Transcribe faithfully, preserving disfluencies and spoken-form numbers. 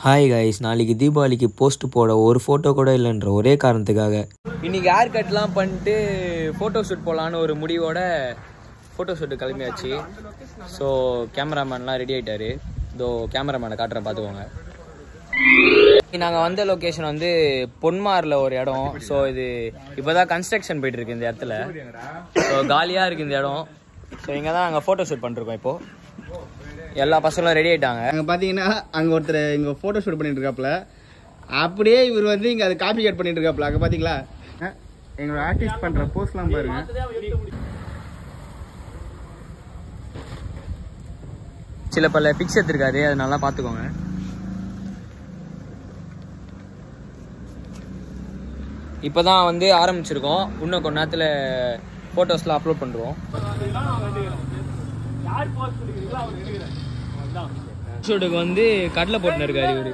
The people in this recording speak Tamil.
ஹாய் கைஸ், நாளைக்கு தீபாவளிக்கு போஸ்ட் போட ஒரு ஃபோட்டோ கூட இல்லைன்ற ஒரே காரணத்துக்காக இன்றைக்கி ஹேர் கட்லாம் பண்ணிட்டு ஃபோட்டோ ஷூட் போகலான்னு ஒரு முடிவோட ஃபோட்டோ ஷூட்டு கிளம்பியாச்சு. ஸோ கேமராமேன்லாம் ரெடி ஆகிட்டாரு. இதோ கேமராமேனை காட்டுறேன், பார்த்துக்கோங்க. நாங்கள் வந்த லொக்கேஷன் வந்து பொன்மாரில் ஒரு இடம். ஸோ இது இப்போ தான் கன்ஸ்ட்ரக்ஷன் போயிட்டுருக்கு இந்த இடத்துல. ஸோ காலியாக இருக்குது இந்த இடம். ஸோ இங்கே தான் நாங்கள் ஃபோட்டோ ஷூட் பண்ணிருக்கோம். இப்போது எல்லா பசங்களும் ரெடி ஆகிட்டாங்க. அங்கே பார்த்தீங்கன்னா அங்கே ஒருத்தர் இங்கே ஃபோட்டோ ஷூட் பண்ணிட்டு இருக்காப்புல, அப்படியே இவர் வந்து இங்கே அதை காப்பி கட் பண்ணிட்டு இருக்காப்புல. அங்கே பார்த்தீங்களா எங்களோட ஆர்டிஸ்ட் பண்ணுற போஸ்ட்லாம் பாருங்க. சில பல பிக்ஸ் எடுத்துருக்காரு, அது நல்லா பார்த்துக்கோங்க. இப்போ தான் வந்து ஆரம்பிச்சிருக்கோம். இன்னும் கொஞ்ச நேரத்தில் ஃபோட்டோஸ்லாம் அப்லோட் பண்ணுறோம். ஷூட்டுக்கு வந்து கடலை போட்டுன்னு இருக்காரு இவர்.